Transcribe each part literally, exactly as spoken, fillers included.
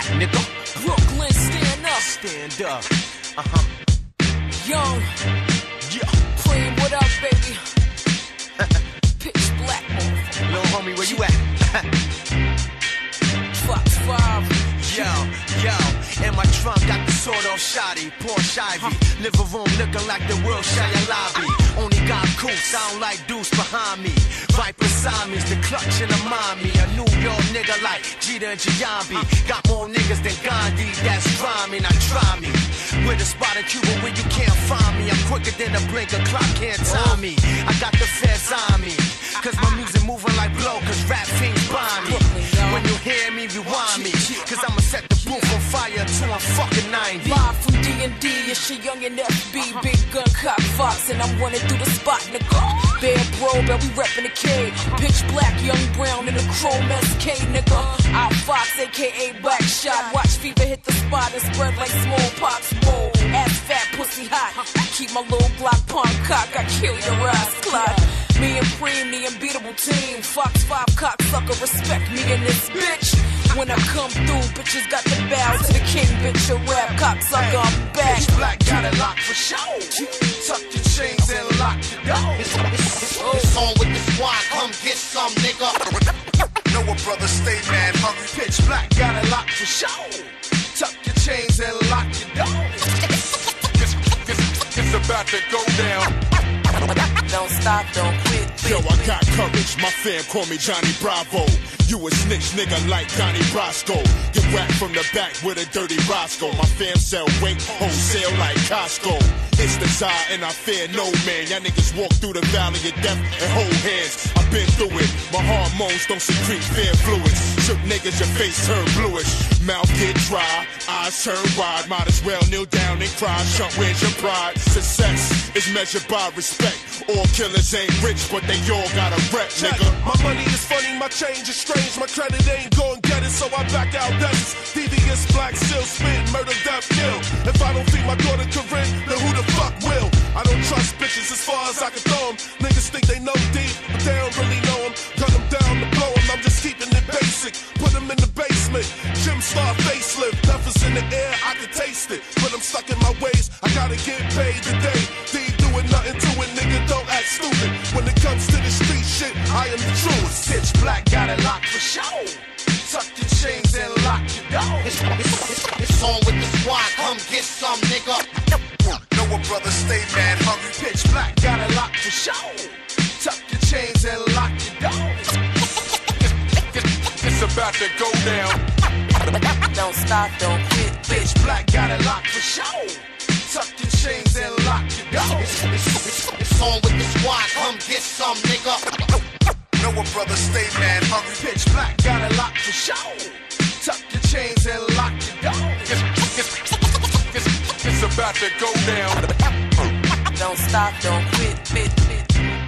nigga. Brooklyn, stand up. Stand up. Uh-huh. Young. Yeah. Cream, what up, baby? Pitch black, motherfucker. Little homie, where you at? Fox five. Yo, yo, in my trunk got the sword off shotty, Porsche Ivy, living room looking like the world Shia lobby. Only got coots, I don't like deuce behind me. Viper Siamese, the clutch and the mommy. A New York nigga like Jeter and Giambi. Got more niggas than Gandhi, that's rhyming, I try me. With a spot in Cuba where you can't find me. I'm quicker than a blink, a clock can't time me. I got the feds on me, cause my music moving like blow, cause rap fiends buy me. When you hear me, rewind me, cause I'ma set the booth on fire till I'm fucking ninety. Live from D and D, it's your young and F B, big gun cock fox, and I'm running through the spot, nigga. Bad bro, but we reppin' the K. Pitch black, young brown, and the chrome S K, nigga. Out Fox, aka Black Shot. Watch fever hit the spot and spread like smallpox. Whoa, ass fat, pussy hot. I keep my little Glock pump cock, I kill your ass, clock. Me and Preem, the unbeatable team. Fox five cocksucker, respect me and this bitch. When I come through, bitches got the bow to the king, bitch. A rap cocksucker, I'm back. Pitch black, got it locked for show. Tuck your chains and lock your door. It's, it's, it's on with the squad, come get some, nigga. Know a brother, stay mad hungry. Pitch black, got it locked for show. Tuck your chains and lock your door. It's, it's, it's about to go down. Don't stop, don't quit. Yo, I got courage, my fam call me Johnny Bravo. You a snitch nigga like Donnie Brasco. Get whacked from the back with a dirty Roscoe. My fam sell weight, wholesale like Costco. It's the Tsar and I fear no man. Y'all niggas walk through the valley of death and hold hands. I've been through it, my hormones don't secrete fear fluids. Shook niggas, your face turn bluish. Mouth get dry, eyes turn wide. Might as well kneel down and cry. Shut, where's your pride? Success is measured by respect. All killers ain't rich, but they all got a rep, nigga. My money is funny, my change is strange. My credit ain't gon' get it, so I back out debts. Devious black, still spit, murder, death, kill. If I don't feed my daughter Corinne, then who the fuck will? I don't trust bitches as far as I can throw them. Niggas think they know deep, but they don't really know them. Gun them down to blow them, I'm just keeping it basic. Put them in the basement, Jim Star facelift. Death is in the air, I can taste it. But I'm stuck in my ways, I gotta get paid today. D doing nothing to it, nigga, don't act stupid. When it comes to the street shit, I am the truest. Pitch black, got it locked for show. Tuck your chains and lock your door. It's, it's, it's on with the squad, come get some, nigga. Know a brother, stay mad hungry. Pitch black, got it locked for show. Tuck your chains and lock your door. It's about to go down. Don't stop, don't quit. Pitch black, got it locked for show. Tuck your chains and lock your door. It's, it's, it's, it's on with the squad, come get some, nigga. Know a brother, stay mad hungry. Pitch black, got it locked for show. Tuck your chains and lock your door. It's, it's, it's, it's about to go down. Don't stop, don't quit. Quit, quit.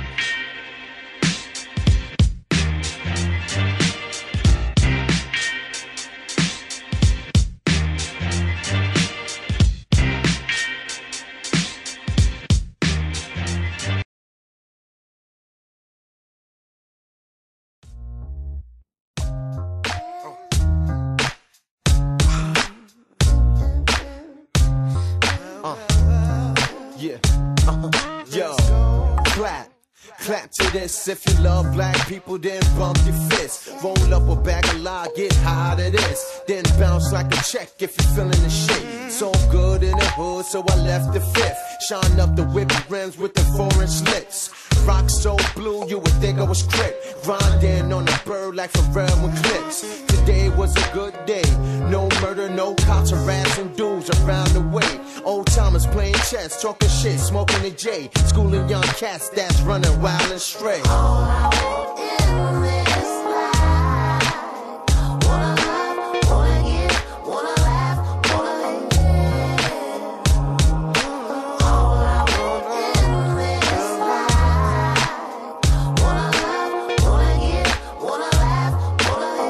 Yeah, uh-huh. Yo, clap, clap to this. If you love black people, then bump your fist. Roll up a bag of lie, get high to this. Then bounce like a check if you're feeling the shit. So good in the hood, so I left the fifth. Shine up the whipped rims with the foreign slits. Rock so blue, you would think I was Crip. Grinding on a bird like Pharrell with clips. Today was a good day. No murder, no cops harassing dudes around the way. Old timers playing chess, talking shit, smoking a J. Schooling young cats that's running wild and stray. All I want in this life, wanna love, wanna give, wanna laugh, wanna live. All I want in this life, wanna love, wanna give, wanna laugh,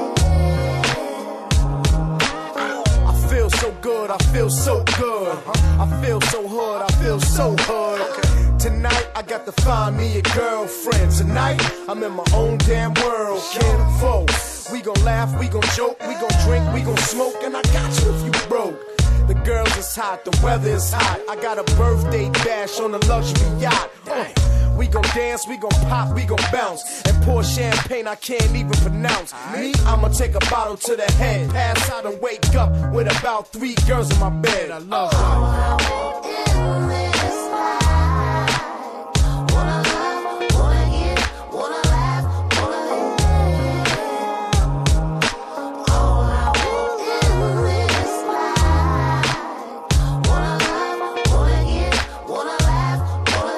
wanna live. I feel so good, I feel so good. I feel so hood, I feel so hood. Tonight I got to find me a girlfriend. Tonight I'm in my own damn world. Can't fold. We We gon' laugh, we gon' joke, we gon' drink, we gon' smoke, and I got you if you broke. The girls is hot, the weather is hot. I got a birthday bash on a luxury yacht. Uh, we gon' dance, we gon' pop, we gon' bounce, and pour champagne I can't even pronounce. Me, I'ma take a bottle to the head, pass out and wake up with about three girls in my bed. I love her. All I want in this life, wanna love, wanna get, wanna laugh, wanna live. All I want in this life, wanna love, wanna get, wanna laugh, wanna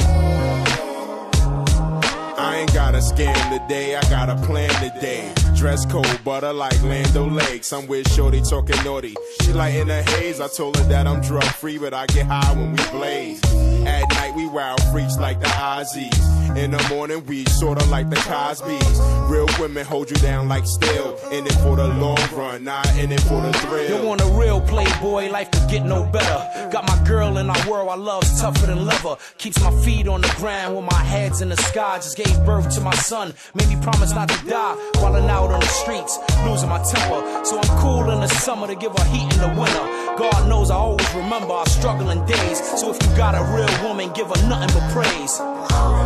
live. I ain't got a scam today, I got a plan today. Dress code, butter like Lando Lakes. I'm with shorty talking naughty. She like in the haze. I told her that I'm drug free, but I get high when we blaze. At night we wild freaks like the Ozzies. In the morning we sorta like the Cosbys. Real women hold you down like steel. In it for the long run, not in it for the thrill. You want a real playboy, life could get no better. Got my girl in our world, I love's tougher than leather. Keeps my feet on the ground when my head's in the sky. Just gave birth to my son, made me promise not to die. While I'm out on the streets, losing my temper. So I'm cool in the summer to give her heat in the winter. God knows I always remember our struggling days. So if you got a real woman, give her nothing but praise.